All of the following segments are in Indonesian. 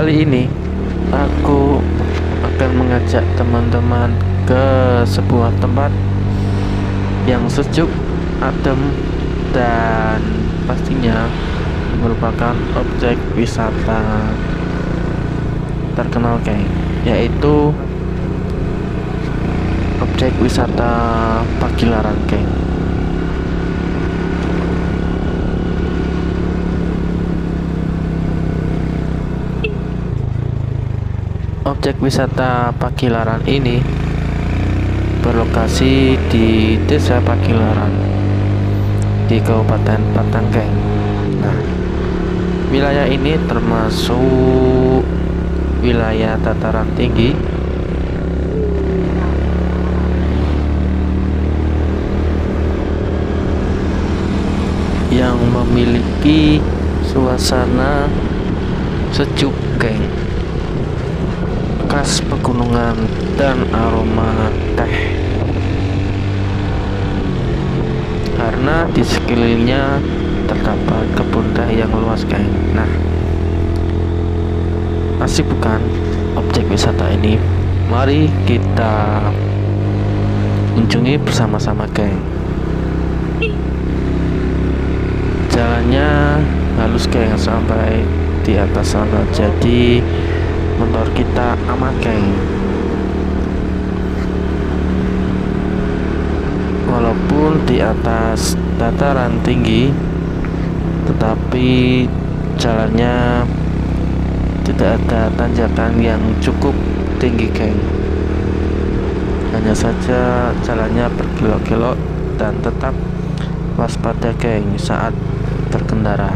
Kali ini aku akan mengajak teman-teman ke sebuah tempat yang sejuk, adem, dan pastinya merupakan objek wisata terkenal, yaitu objek wisata Pagilaran, Objek wisata Pagilaran ini berlokasi di Desa Pagilaran di Kabupaten Batang, Nah, wilayah ini termasuk wilayah dataran tinggi yang memiliki suasana sejuk, khas pegunungan dan aroma teh, karena di sekelilingnya terdapat kebun teh yang luas, Nah, asik bukan objek wisata ini? Mari kita kunjungi bersama-sama, Jalannya halus, sampai di atas sana, jadi motor kita aman, Walaupun di atas dataran tinggi, tetapi jalannya tidak ada tanjakan yang cukup tinggi, Hanya saja jalannya berkelok-kelok dan tetap waspada, saat berkendara.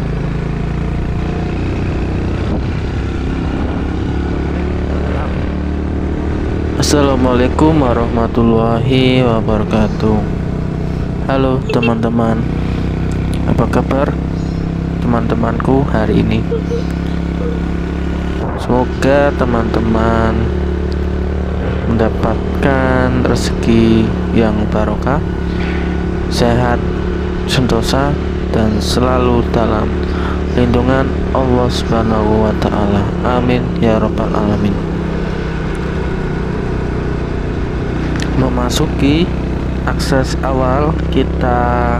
Assalamualaikum warahmatullahi wabarakatuh. Halo teman-teman, apa kabar teman-temanku hari ini? Semoga teman-teman mendapatkan rezeki yang barokah, sehat, sentosa, dan selalu dalam lindungan Allah Subhanahu wa Ta'ala. Amin ya Rabbal Alamin. Memasuki akses awal, kita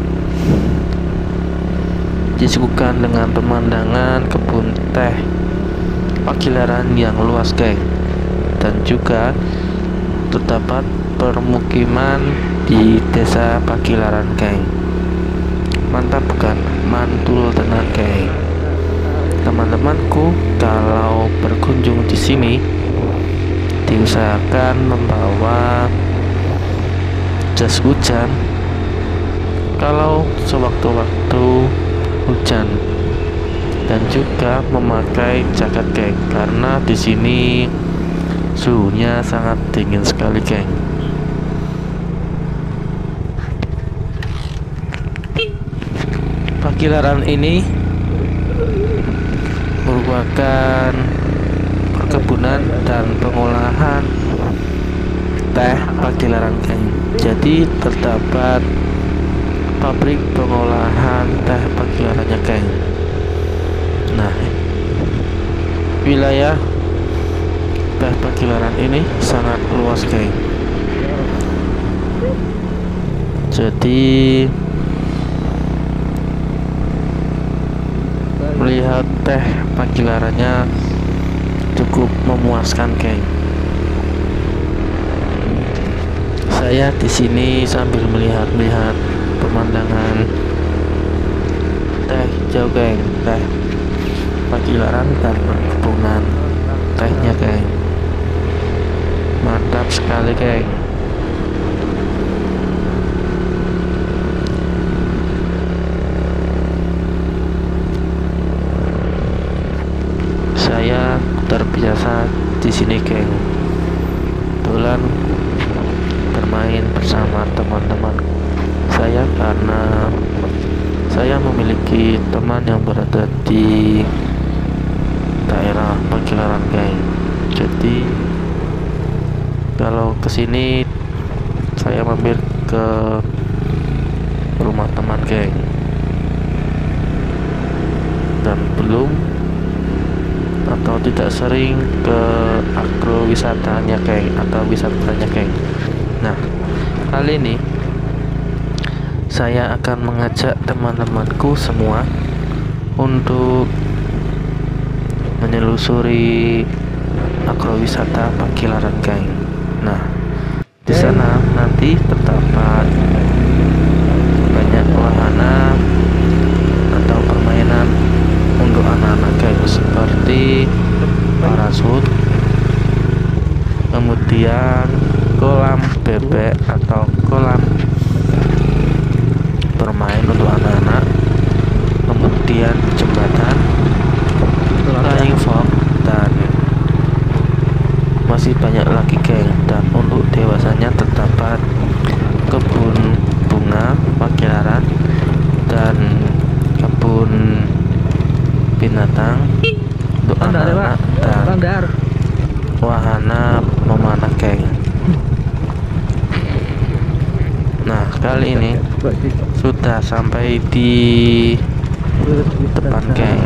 disuguhkan dengan pemandangan kebun teh Pagilaran yang luas, dan juga terdapat permukiman di Desa Pagilaran, Mantap bukan? Mantul tenang, Teman-temanku, kalau berkunjung di sini diusahakan membawa jas hujan kalau sewaktu-waktu hujan, dan juga memakai jaket, karena di sini suhunya sangat dingin sekali, Pagilaran ini merupakan perkebunan dan pengolahan teh Pagilaran, Jadi terdapat pabrik pengolahan teh Pagilarannya, Nah, wilayah teh Pagilaran ini sangat luas, Jadi melihat teh Pagilarannya cukup memuaskan, Saya di sini sambil melihat pemandangan teh hijau, teh Pagilaran dan perkebunan tehnya, Mantap sekali, Saya terbiasa di sini, Kebetulan bermain bersama teman-teman saya, karena saya memiliki teman yang berada di daerah Pagilaran, Jadi kalau kesini saya mampir ke rumah teman, dan belum atau tidak sering ke agrowisatanya geng, atau wisatanya geng. Nah, kali ini saya akan mengajak teman-temanku semua untuk menyelusuri agrowisata Pagilaran geng. Nah, di sana nanti terdapat banyak wahana atau permainan untuk anak-anak geng, seperti parasut, kemudian kolam bebek atau kolam bermain untuk anak-anak, kemudian jembatan, flying fox, dan masih banyak lagi geng. Dan untuk dewasanya terdapat kebun bunga Pagilaran dan kebun binatang untuk anak-anak, dan wahana memanah geng. Nah, kali ini sudah sampai di depan geng.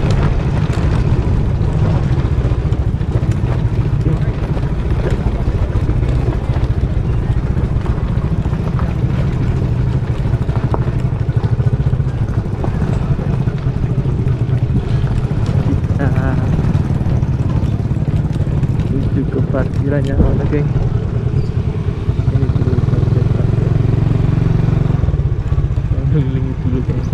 Menuju ke parkirannya mana geng. Ini dulu parkir. Keliling dulu geng.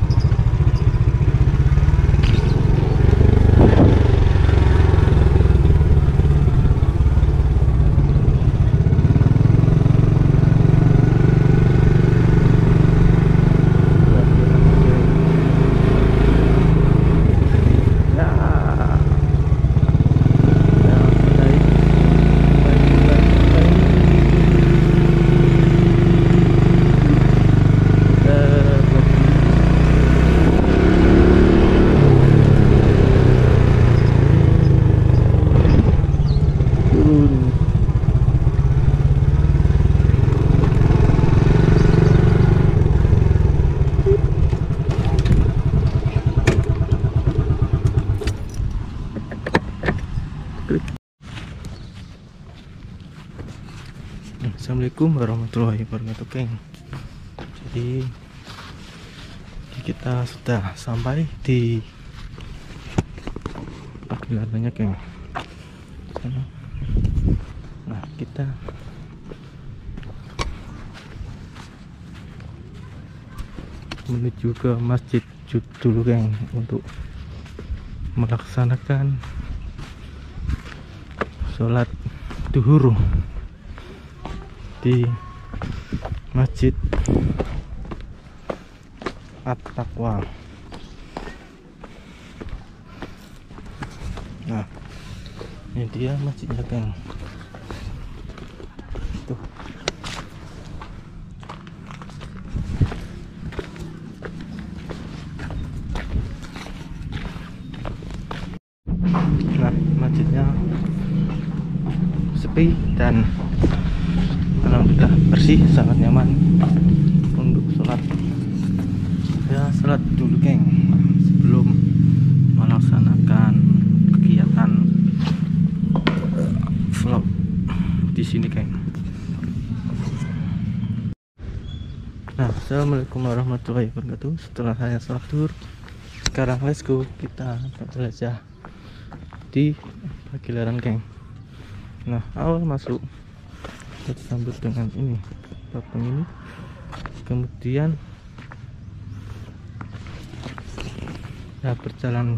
Assalamualaikum warahmatullahi wabarakatuh geng. Jadi kita sudah sampai di Pagilarannya geng. Nah, kita menuju ke masjid dulu geng untuk melaksanakan sholat duhur di Masjid At-Taqwa. Nah, ini dia masjidnya geng. Tuh. Nah, masjidnya sepi dan alhamdulillah bersih, sangat nyaman untuk sholat. Ya, sholat dulu geng sebelum melaksanakan kegiatan vlog di sini geng. Nah, assalamualaikum warahmatullahi wabarakatuh. Setelah saya sholat duhur, sekarang let's go, kita berjelajah di Pagilaran geng. Nah, awal masuk kita sambut dengan ini, patung ini, kemudian ya berjalan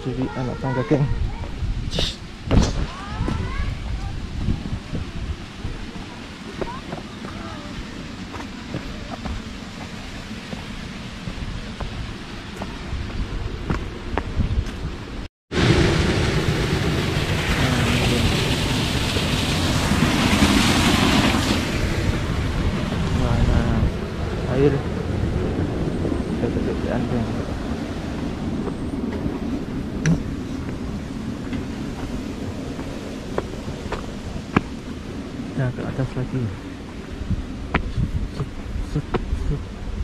jadi anak tangga geng. Mana air kegedean geng. Nah, ke atas lagi. Sup, sup.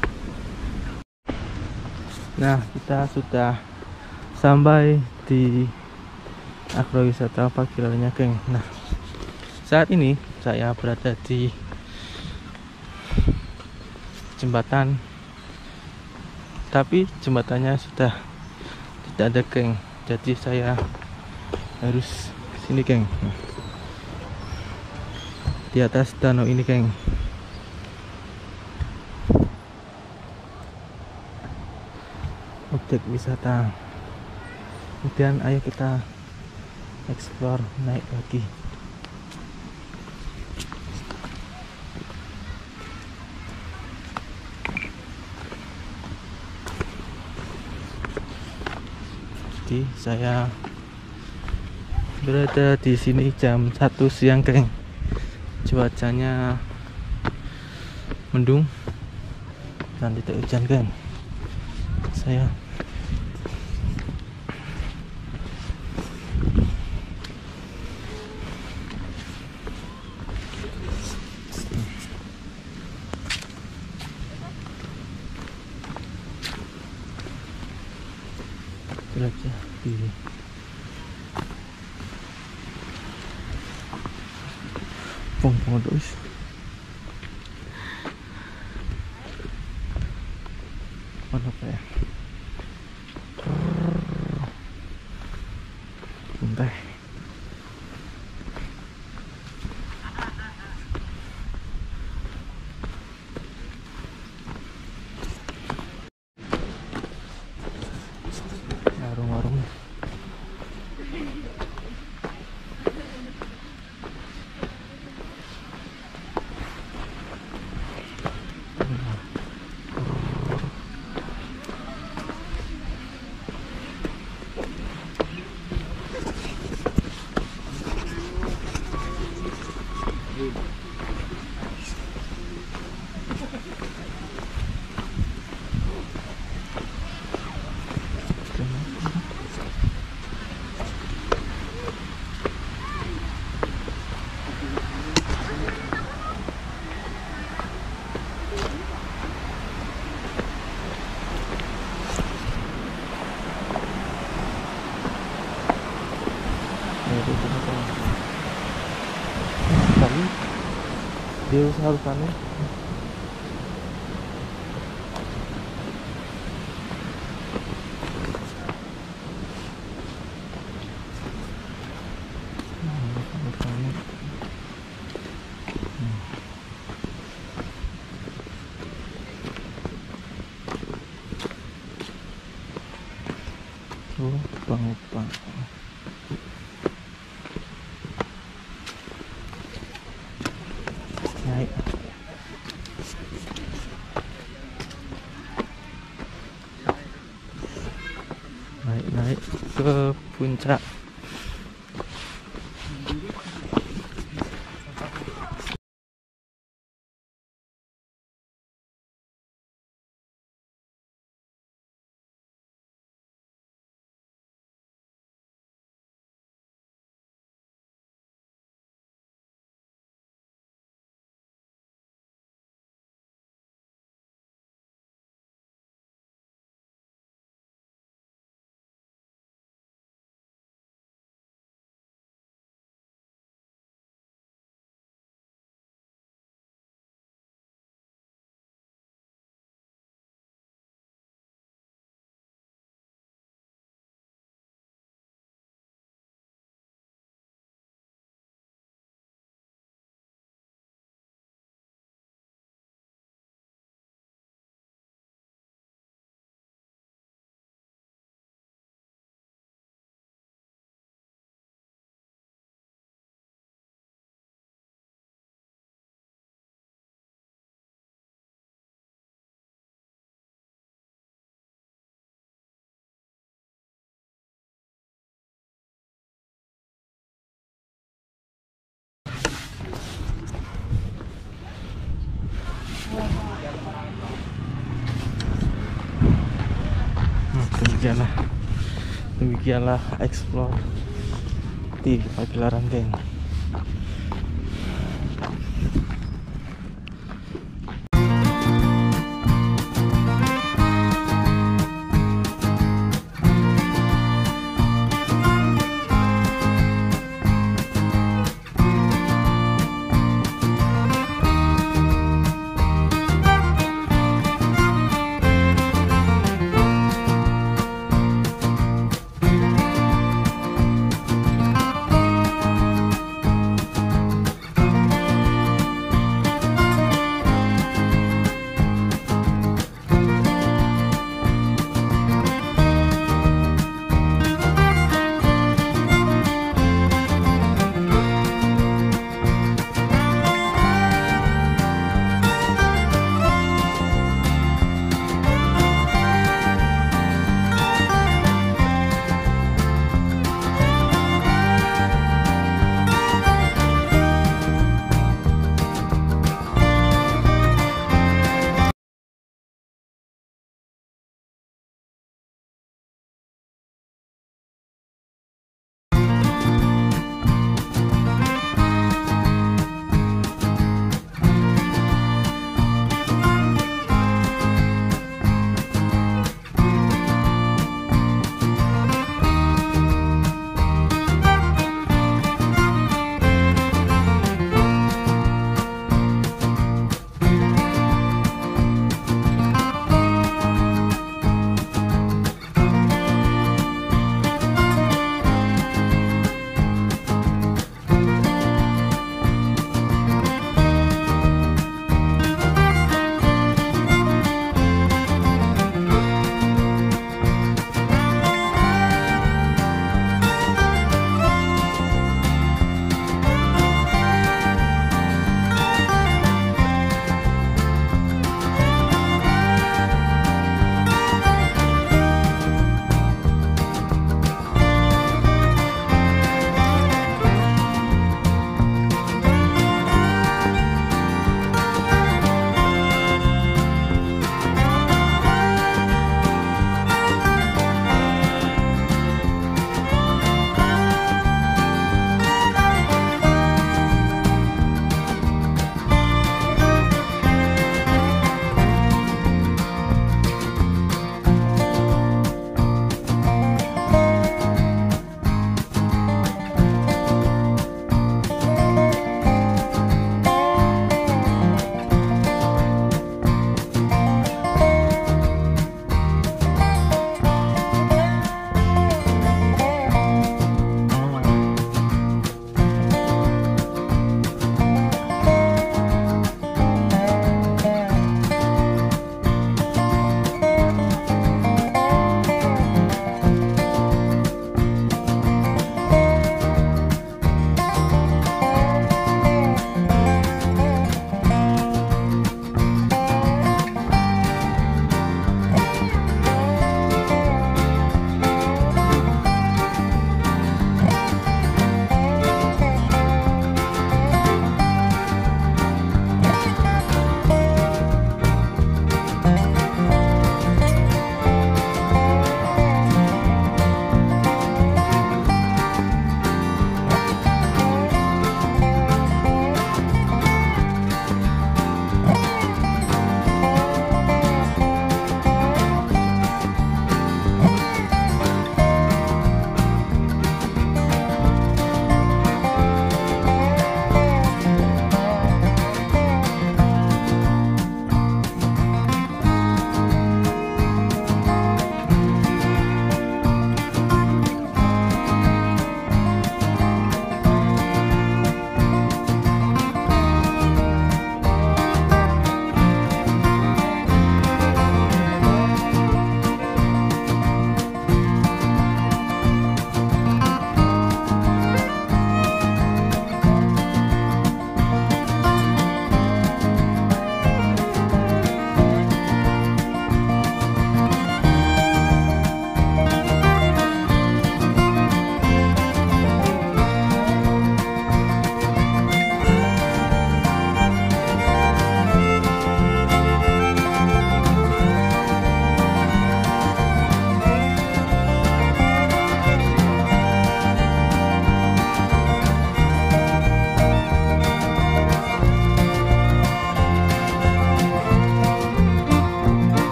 Nah, kita sudah sampai di agrowisata Pagilarannya geng. Nah, saat ini saya berada di jembatan, tapi jembatannya sudah tidak ada geng, jadi saya harus kesini geng. Nah, di atas danau ini geng. Objek wisata. Kemudian ayo kita explore, naik lagi. Jadi saya berada di sini jam 1 siang geng. Cuacanya mendung dan tidak hujan geng. Saya jelajah di pong-pong terus. Mana apa ya? Bentar. Warung-warung. Tapi dia usahakannya upang-upang. Naik. Naik ke puncak. demikianlah explore di Pagelaran geng.